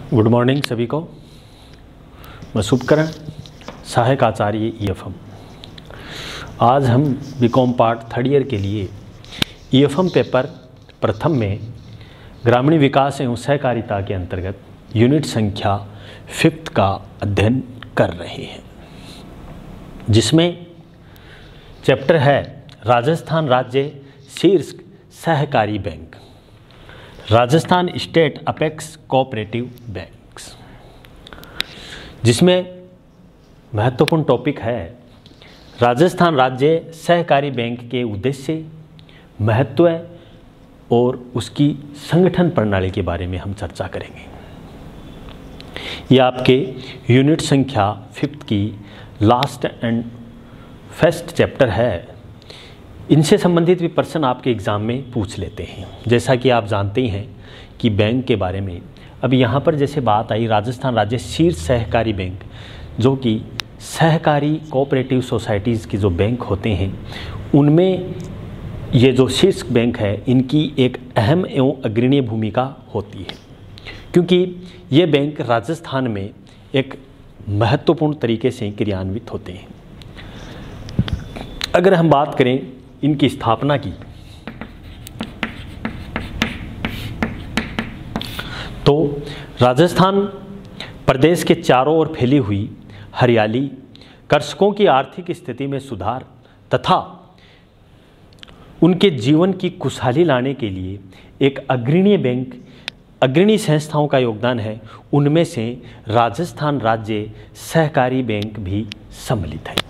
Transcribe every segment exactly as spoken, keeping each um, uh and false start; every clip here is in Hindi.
गुड मॉर्निंग सभी को। मैं शुभकरण, सहायक आचार्य ई एफ एम। आज हम बीकॉम पार्ट थर्ड ईयर के लिए ई एफ एम पेपर प्रथम में ग्रामीण विकास एवं सहकारिता के अंतर्गत यूनिट संख्या फिफ्थ का अध्ययन कर रहे हैं, जिसमें चैप्टर है राजस्थान राज्य शीर्ष सहकारी bank, Rajasthan state apex cooperative banks, जिसमें महत्वपूर्ण टॉपिक है राजस्थान राज्य सहकारी बैंक के उद्देश्य, महत्व और उसकी संगठन प्रणाली के बारे में हम चर्चा करेंगे। यह आपके यूनिट संख्या फिफ्थ की लास्ट एंड फर्स्ट चैप्टर है। इनसे संबंधित भी प्रश्न आपके एग्ज़ाम में पूछ लेते हैं। जैसा कि आप जानते हैं कि बैंक के बारे में अब यहाँ पर जैसे बात आई राजस्थान राज्य शीर्ष सहकारी बैंक, जो कि सहकारी कोऑपरेटिव सोसाइटीज़ की जो बैंक होते हैं उनमें ये जो शीर्ष बैंक है इनकी एक अहम एवं अग्रणीय भूमिका होती है, क्योंकि ये बैंक राजस्थान में एक महत्वपूर्ण तरीके से क्रियान्वित होते हैं। अगर हम बात करें इनकी स्थापना की, तो राजस्थान प्रदेश के चारों ओर फैली हुई हरियाली, कृषकों की आर्थिक स्थिति में सुधार तथा उनके जीवन की खुशहाली लाने के लिए एक अग्रणीय बैंक, अग्रणी संस्थाओं का योगदान है। उनमें से राजस्थान राज्य सहकारी बैंक भी सम्मिलित है।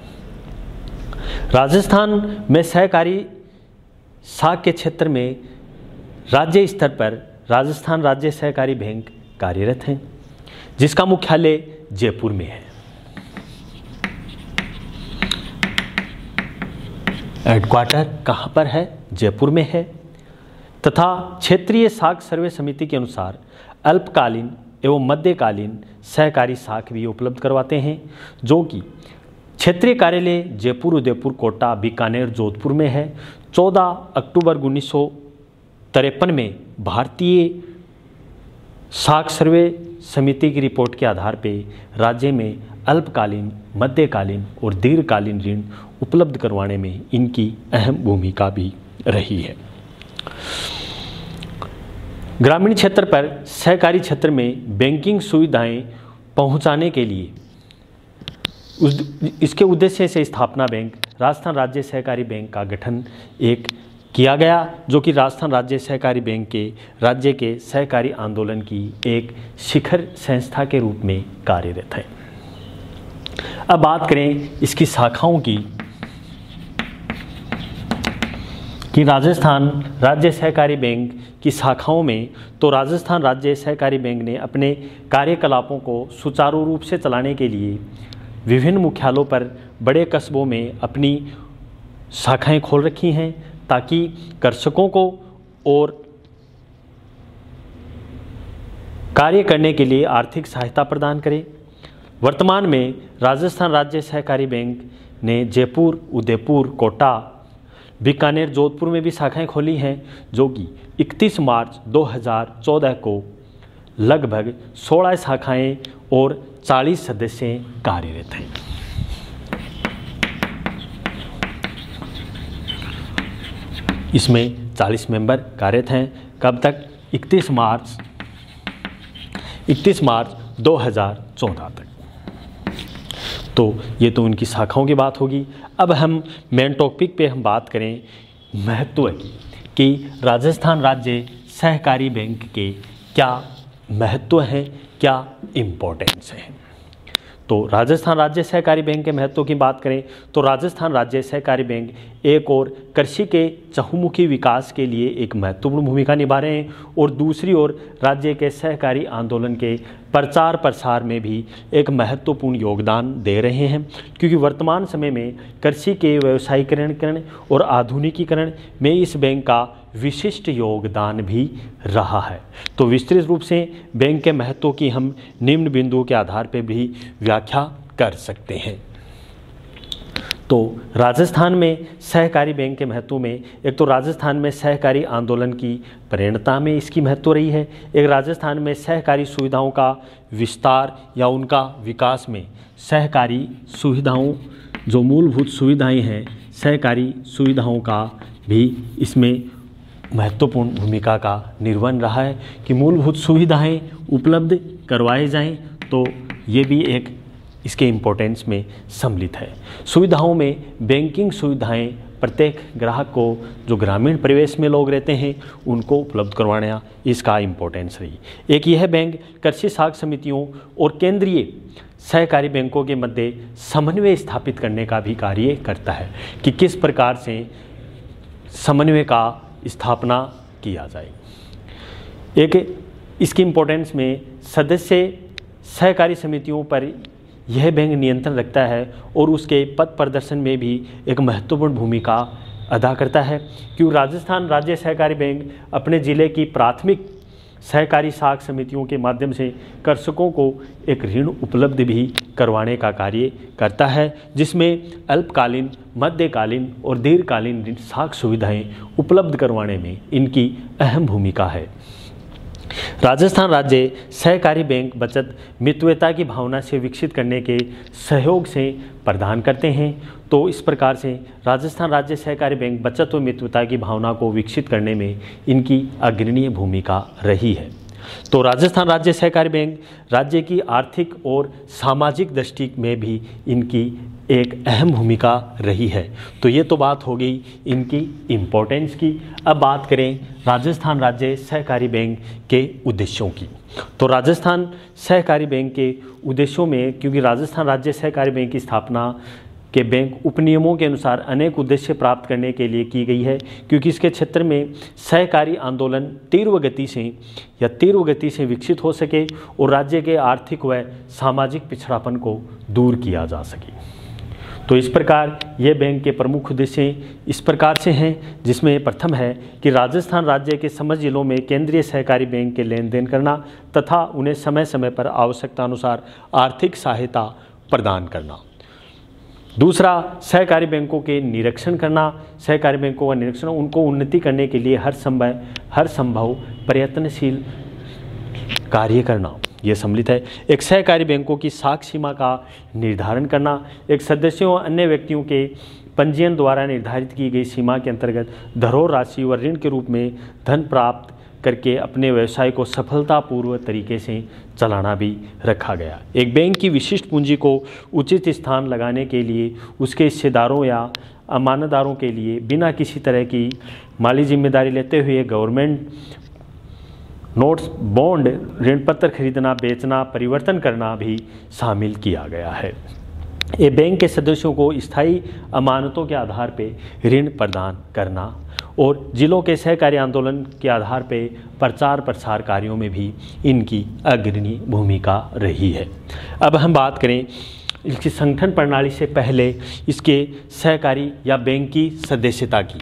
राजस्थान में सहकारी साख के क्षेत्र में राज्य स्तर पर राजस्थान राज्य सहकारी बैंक कार्यरत हैं, जिसका मुख्यालय जयपुर में है। हेडक्वार्टर कहाँ पर है? जयपुर में है। तथा क्षेत्रीय साख सर्वे समिति के अनुसार अल्पकालीन एवं मध्यकालीन सहकारी साख भी उपलब्ध करवाते हैं, जो कि क्षेत्रीय कार्यालय जयपुर, उदयपुर, कोटा, बीकानेर, जोधपुर में है। चौदह अक्टूबर उन्नीस सौ तिरपन में भारतीय साख सर्वे समिति की रिपोर्ट के आधार पर राज्य में अल्पकालीन, मध्यकालीन और दीर्घकालीन ऋण उपलब्ध करवाने में इनकी अहम भूमिका भी रही है। ग्रामीण क्षेत्र पर सहकारी क्षेत्र में बैंकिंग सुविधाएं पहुंचाने के लिए उस इसके उद्देश्य से स्थापना बैंक राजस्थान राज्य सहकारी बैंक का गठन एक किया गया, जो कि राजस्थान राज्य सहकारी बैंक के राज्य के सहकारी आंदोलन की एक शिखर संस्था के रूप में कार्यरत है। अब बात करें इसकी शाखाओं की, कि राजस्थान राज्य सहकारी बैंक की शाखाओं में, तो राजस्थान राज्य सहकारी बैंक ने अपने कार्यकलापों को सुचारू रूप से चलाने के लिए विभिन्न मुख्यालयों पर बड़े कस्बों में अपनी शाखाएं खोल रखी हैं, ताकि कृषकों को और कार्य करने के लिए आर्थिक सहायता प्रदान करें। वर्तमान में राजस्थान राज्य सहकारी बैंक ने जयपुर, उदयपुर, कोटा, बीकानेर, जोधपुर में भी शाखाएं खोली हैं, जो कि इकतीस मार्च दो हज़ार चौदह को लगभग सोलह शाखाएं और चालीस सदस्य कार्यरत हैं। इसमें चालीस मेंबर कार्यरत हैं। कब तक? इकतीस मार्च इकतीस मार्च दो हज़ार चौदह तक। तो ये तो उनकी शाखाओं की बात होगी। अब हम मेन टॉपिक पे हम बात करें महत्व की, कि राजस्थान राज्य सहकारी बैंक के क्या महत्व है, क्या इम्पोर्टेंस है। तो राजस्थान राज्य सहकारी बैंक के महत्व की बात करें तो राजस्थान राज्य सहकारी बैंक एक और कृषि के चहुमुखी विकास के लिए एक महत्वपूर्ण भूमिका निभा रहे हैं, और दूसरी ओर राज्य के सहकारी आंदोलन के प्रचार प्रसार में भी एक महत्वपूर्ण योगदान दे रहे हैं, क्योंकि वर्तमान समय में कृषि के व्यावसायीकरण और आधुनिकीकरण में इस बैंक का विशिष्ट योगदान भी रहा है। तो विस्तृत रूप से बैंक के महत्व की हम निम्न बिंदुओं के आधार पर भी व्याख्या कर सकते हैं। तो राजस्थान में सहकारी बैंक के महत्व में एक तो राजस्थान में सहकारी आंदोलन की प्रेरणा में इसकी महत्व रही है, एक राजस्थान में सहकारी सुविधाओं का विस्तार या उनका विकास में सहकारी सुविधाओं जो मूलभूत सुविधाएं हैं सहकारी सुविधाओं का भी इसमें महत्वपूर्ण भूमिका का निर्वहन रहा है कि मूलभूत सुविधाएं उपलब्ध करवाए जाएं, तो ये भी एक इसके इम्पोर्टेंस में सम्मिलित है। सुविधाओं में बैंकिंग सुविधाएं प्रत्येक ग्राहक को जो ग्रामीण परिवेश में लोग रहते हैं उनको उपलब्ध करवाना इसका इम्पोर्टेंस रही। एक यह बैंक कृषि साख समितियों और केंद्रीय सहकारी बैंकों के मध्य समन्वय स्थापित करने का भी कार्य करता है कि किस प्रकार से समन्वय का स्थापना किया जाए। एक इसकी इम्पोर्टेंस में सदस्य सहकारी समितियों पर यह बैंक नियंत्रण रखता है और उसके पथ प्रदर्शन में भी एक महत्वपूर्ण भूमिका अदा करता है, क्योंकि राजस्थान राज्य सहकारी बैंक अपने ज़िले की प्राथमिक सहकारी साख समितियों के माध्यम से कृषकों को एक ऋण उपलब्ध भी करवाने का कार्य करता है, जिसमें अल्पकालीन, मध्यकालीन और दीर्घकालीन ऋण साख सुविधाएं उपलब्ध करवाने में इनकी अहम भूमिका है। राजस्थान राज्य सहकारी बैंक बचत मितव्यता की भावना से विकसित करने के सहयोग से प्रदान करते हैं। तो इस प्रकार से राजस्थान राज्य सहकारी बैंक बचत और मितव्यता की भावना को विकसित करने में इनकी अग्रणीय भूमिका रही है। तो राजस्थान राज्य सहकारी बैंक राज्य की आर्थिक और सामाजिक दृष्टि में भी इनकी एक अहम भूमिका रही है। तो ये तो बात हो गई इनकी इम्पोर्टेंस की। अब बात करें राजस्थान राज्य सहकारी बैंक के उद्देश्यों की। तो राजस्थान सहकारी बैंक के उद्देश्यों में, क्योंकि राजस्थान राज्य सहकारी बैंक की स्थापना के बैंक उपनियमों के अनुसार अनेक उद्देश्य प्राप्त करने के लिए की गई है, क्योंकि इसके क्षेत्र में सहकारी आंदोलन तीव्र गति से या तीव्र गति से विकसित हो सके और राज्य के आर्थिक व सामाजिक पिछड़ापन को दूर किया जा सके। तो इस प्रकार ये बैंक के प्रमुख उद्देश्य इस प्रकार से हैं, जिसमें प्रथम है कि राजस्थान राज्य के समस्त जिलों में केंद्रीय सहकारी बैंक के लेन देन करना तथा उन्हें समय समय पर आवश्यकता अनुसार आर्थिक सहायता प्रदान करना। दूसरा, सहकारी बैंकों के निरीक्षण करना, सहकारी बैंकों का निरीक्षण, उनको उन्नति करने के लिए हर संभव हर संभव प्रयत्नशील कार्य करना, ये सम्मिलित है। एक सहकारी बैंकों की साख सीमा का निर्धारण करना, एक सदस्यों और अन्य व्यक्तियों के पंजीयन द्वारा निर्धारित की गई सीमा के अंतर्गत धरोहर राशि व ऋण के रूप में धन प्राप्त करके अपने व्यवसाय को सफलतापूर्वक तरीके से चलाना भी रखा गया। एक बैंक की विशिष्ट पूंजी को उचित स्थान लगाने के लिए उसके हिस्सेदारों या अमानतदारों के लिए बिना किसी तरह की माली जिम्मेदारी लेते हुए गवर्नमेंट नोट्स, बॉन्ड, ऋण पत्र खरीदना, बेचना, परिवर्तन करना भी शामिल किया गया है। ये बैंक के सदस्यों को स्थायी अमानतों के आधार पर ऋण प्रदान करना और जिलों के सहकारी आंदोलन के आधार पर प्रचार प्रसार कार्यों में भी इनकी अग्रणी भूमिका रही है। अब हम बात करें इसकी संगठन प्रणाली से पहले इसके सहकारी या बैंक की सदस्यता की।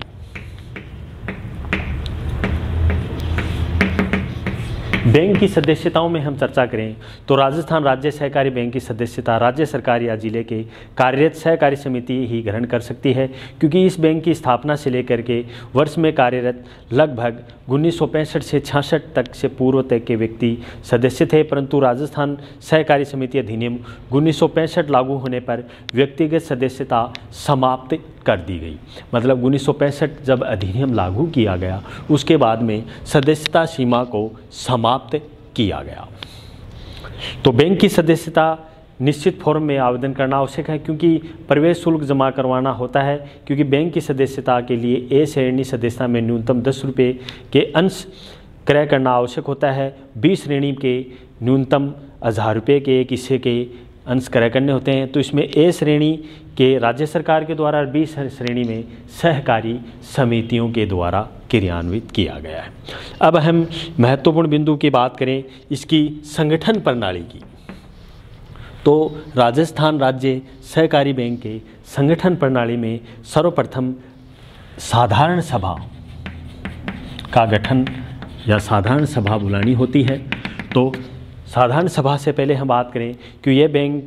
बैंक की सदस्यताओं में हम चर्चा करें तो राजस्थान राज्य सहकारी बैंक की सदस्यता राज्य सरकार या जिले के कार्यरत सहकारी समिति ही ग्रहण कर सकती है, क्योंकि इस बैंक की स्थापना से लेकर के वर्ष में कार्यरत लगभग उन्नीस सौ पैंसठ से छियासठ तक से पूर्व तक के व्यक्ति सदस्य थे, परंतु राजस्थान सहकारी समिति अधिनियम उन्नीस सौ पैंसठ लागू होने पर व्यक्तिगत सदस्यता समाप्त कर दी गई। मतलब उन्नीस सौ पैंसठ जब अधिनियम लागू किया गया उसके बाद में सदस्यता सीमा को समाप्त किया गया। तो बैंक की सदस्यता निश्चित फॉर्म में आवेदन करना आवश्यक है, क्योंकि प्रवेश शुल्क जमा करवाना होता है, क्योंकि बैंक की सदस्यता के लिए ए श्रेणी सदस्यता में न्यूनतम दस रुपये के अंश क्रय करना आवश्यक होता है। बीस श्रेणी के न्यूनतम हज़ार रुपये के एक हिस्से के अंश क्रय करने होते हैं। तो इसमें ए श्रेणी के राज्य सरकार के द्वारा, बी श्रेणी में सहकारी समितियों के द्वारा क्रियान्वित किया गया है। अब हम महत्वपूर्ण बिंदु की बात करें इसकी संगठन प्रणाली की, तो राजस्थान राज्य सहकारी बैंक के संगठन प्रणाली में सर्वप्रथम साधारण सभा का गठन या साधारण सभा बुलानी होती है। तो साधारण सभा से पहले हम बात करें कि यह बैंक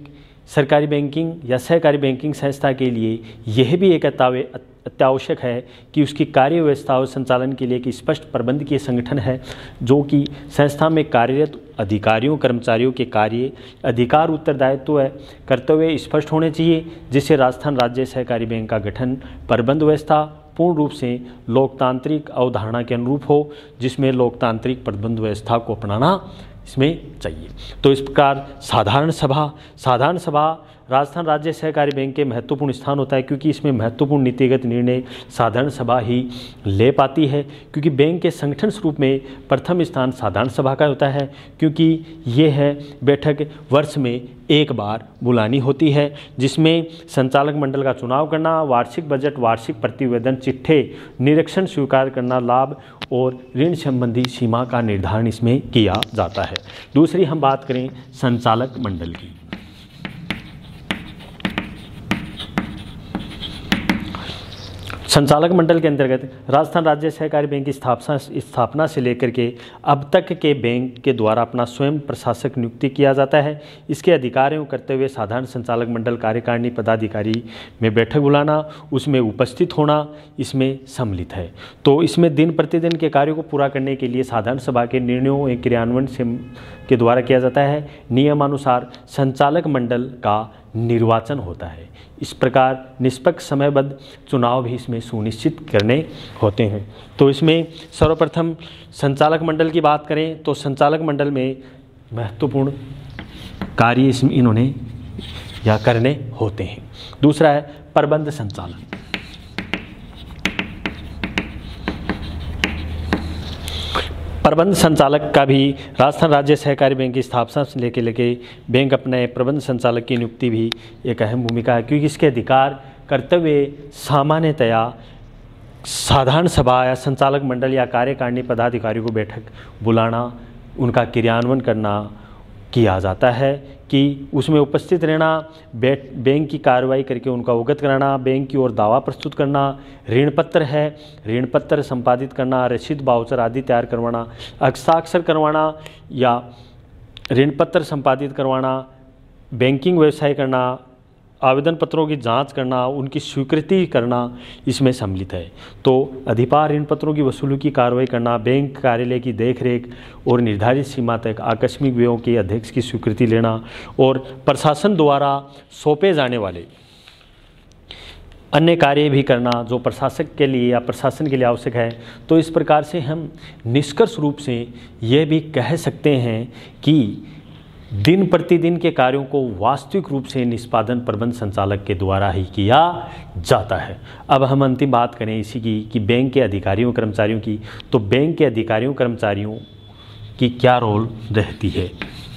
सरकारी बैंकिंग या सहकारी बैंकिंग संस्था के लिए यह भी एक अत्यावश्यक है कि उसकी कार्य व्यवस्था और संचालन के लिए एक स्पष्ट प्रबंधकीय संगठन है, जो कि संस्था में कार्यरत अधिकारियों कर्मचारियों के कार्य अधिकार उत्तरदायित्व कर्तव्य स्पष्ट होने चाहिए, जिससे राजस्थान राज्य सहकारी बैंक का गठन प्रबंध व्यवस्था पूर्ण रूप से लोकतांत्रिक अवधारणा के अनुरूप हो, जिसमें लोकतांत्रिक प्रबंध व्यवस्था को अपनाना इसमें चाहिए। तो इस प्रकार साधारण सभा साधारण सभा राजस्थान राज्य सहकारी बैंक के महत्वपूर्ण स्थान होता है, क्योंकि इसमें महत्वपूर्ण नीतिगत निर्णय साधारण सभा ही ले पाती है, क्योंकि बैंक के संगठन स्वरूप में प्रथम स्थान साधारण सभा का होता है, क्योंकि ये है बैठक वर्ष में एक बार बुलानी होती है, जिसमें संचालक मंडल का चुनाव करना, वार्षिक बजट, वार्षिक प्रतिवेदन, चिट्ठे, निरीक्षण स्वीकार करना, लाभ और ऋण संबंधी सीमा का निर्धारण इसमें किया जाता है। दूसरी हम बात करें संचालक मंडल की। संचालक मंडल के अंतर्गत राजस्थान राज्य सहकारी बैंक की स्थापना स्थापना से लेकर के अब तक के बैंक के द्वारा अपना स्वयं प्रशासक नियुक्ति किया जाता है। इसके अधिकार एवं कर्तव्य साधारण संचालक मंडल कार्यकारिणी पदाधिकारी में बैठक बुलाना, उसमें उपस्थित होना इसमें सम्मिलित है। तो इसमें दिन प्रतिदिन के कार्यों को पूरा करने के लिए साधारण सभा के निर्णयों एवं क्रियान्वयन से के द्वारा किया जाता है। नियमानुसार संचालक मंडल का निर्वाचन होता है। इस प्रकार निष्पक्ष समयबद्ध चुनाव भी इसमें सुनिश्चित करने होते हैं। तो इसमें सर्वप्रथम संचालक मंडल की बात करें तो संचालक मंडल में महत्वपूर्ण कार्य इसमें इन्होंने या करने होते हैं। दूसरा है प्रबंध संचालन। प्रबंध संचालक का भी राजस्थान राज्य सहकारी बैंक की स्थापना से लेकर लेके बैंक अपने प्रबंध संचालक की नियुक्ति भी एक अहम भूमिका है, क्योंकि इसके अधिकार कर्तव्य सामान्यतया साधारण सभा या संचालक मंडल या कार्यकारिणी पदाधिकारियों को बैठक बुलाना, उनका क्रियान्वयन करना किया जाता है कि उसमें उपस्थित रहना, बैंक की कार्रवाई करके उनका अवगत कराना, बैंक की ओर दावा प्रस्तुत करना, ऋण पत्र है ऋण पत्र संपादित करना, रसीद बाउचर आदि तैयार करवाना, हस्ताक्षर करवाना या ऋण पत्र संपादित करवाना, बैंकिंग व्यवसाय करना, आवेदन पत्रों की जांच करना, उनकी स्वीकृति करना इसमें सम्मिलित है। तो अधिपार ऋण पत्रों की वसूली की कार्रवाई करना, बैंक कार्यालय की देखरेख और निर्धारित सीमा तक आकस्मिक व्ययों के अध्यक्ष की स्वीकृति लेना और प्रशासन द्वारा सौंपे जाने वाले अन्य कार्य भी करना जो प्रशासक के लिए या प्रशासन के लिए आवश्यक है। तो इस प्रकार से हम निष्कर्ष रूप से यह भी कह सकते हैं कि दिन प्रतिदिन के कार्यों को वास्तविक रूप से निष्पादन प्रबंध संचालक के द्वारा ही किया जाता है। अब हम अंतिम बात करें इसी की कि बैंक के अधिकारियों कर्मचारियों की, तो बैंक के अधिकारियों कर्मचारियों की क्या रोल रहती है।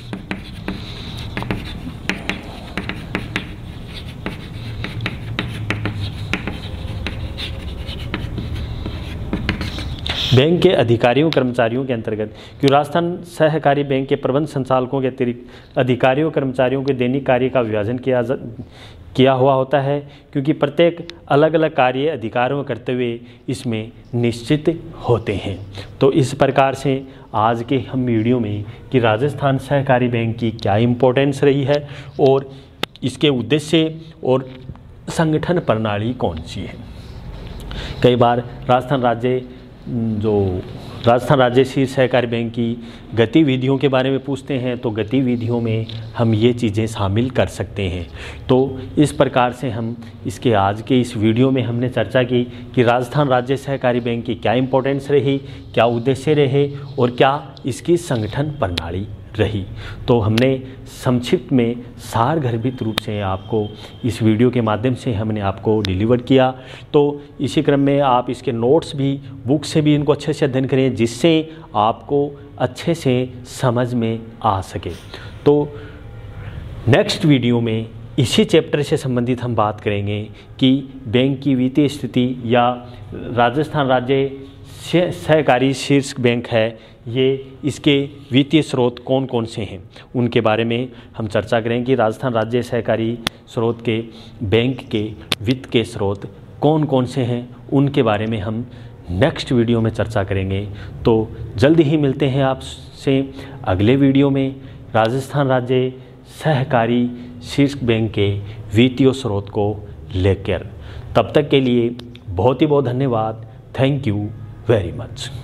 बैंक के अधिकारियों कर्मचारियों के अंतर्गत क्यों राजस्थान सहकारी बैंक के प्रबंध संचालकों के अतिरिक्त अधिकारियों कर्मचारियों के दैनिक कार्य का विभाजन किया किया हुआ होता है, क्योंकि प्रत्येक अलग अलग कार्य अधिकारों कर्तव्य इसमें निश्चित होते हैं। तो इस प्रकार से आज के हम वीडियो में कि राजस्थान सहकारी बैंक की क्या इम्पोर्टेंस रही है और इसके उद्देश्य और संगठन प्रणाली कौन सी है। कई बार राजस्थान राज्य जो राजस्थान राज्य शीर्ष सहकारी बैंक की गतिविधियों के बारे में पूछते हैं, तो गतिविधियों में हम ये चीज़ें शामिल कर सकते हैं। तो इस प्रकार से हम इसके आज के इस वीडियो में हमने चर्चा की कि राजस्थान राज्य सहकारी बैंक की क्या इम्पोर्टेंस रही, क्या उद्देश्य रहे और क्या इसकी संगठन प्रणाली रही। तो हमने संक्षिप्त में सारगर्भित रूप से आपको इस वीडियो के माध्यम से हमने आपको डिलीवर किया। तो इसी क्रम में आप इसके नोट्स भी बुक से भी इनको अच्छे से अध्ययन करें, जिससे आपको अच्छे से समझ में आ सके। तो नेक्स्ट वीडियो में इसी चैप्टर से संबंधित हम बात करेंगे कि बैंक की वित्तीय स्थिति या राजस्थान राज्य सहकारी शीर्ष बैंक है, ये इसके वित्तीय स्रोत कौन कौन से हैं उनके बारे में हम चर्चा करेंगे कि राजस्थान राज्य सहकारी स्रोत के बैंक के वित्त के स्रोत कौन कौन से हैं, उनके बारे में हम नेक्स्ट वीडियो में चर्चा करेंगे। तो जल्दी ही मिलते हैं आपसे अगले वीडियो में। राजस्थान राज्य सहकारी शीर्ष बैंक के वित्तीय स्रोत को लेकर। तब तक के लिए बहुत ही बहुत धन्यवाद। Thank you very much.